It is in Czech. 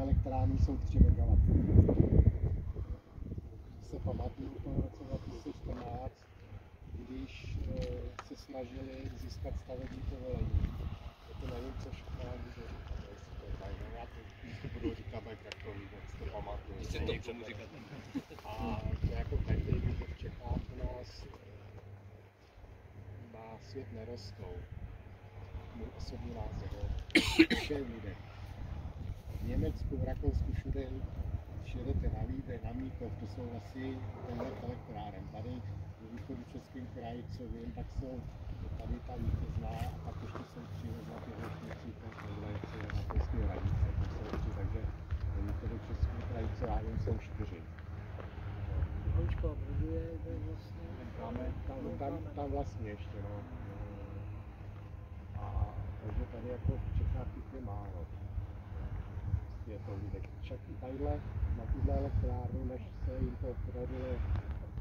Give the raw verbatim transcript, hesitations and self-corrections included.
elektrárny jsou tři megawattů. Se pamatuju v roce dva tisíce čtrnáct, když se snažili získat stavební povolení. To nevím, co škola bude říkat, jestli to znají, no já to vždycky budu říkat tak, jak to vůbec to pamatuju. Ještě to můžu říkat. A to jako každý ví, že v Čechách u nás na svět nerostou. Můj osobní názor, vše jde. V Německu, v Rakousku, všude, všude na Líbě, na Mnichov, to jsou asi tenhle elektráren. Tady v východu českém kraji, co vím, tak jsou tady ta vítězná a pak ještě jsou tři na těchto štěstříkách, tohle je na polské hranice, to jsou tři, takže v východu českém kraji, co já vím, jsou čtyři. Houčko buduje vlastně. Tam, tam, tam, tam vlastně ještě, no. A takže tady jako v Čechách je málo. Je to lidek. Však i tadyhle, na tuhle elektrárnu, než se jim to podařilo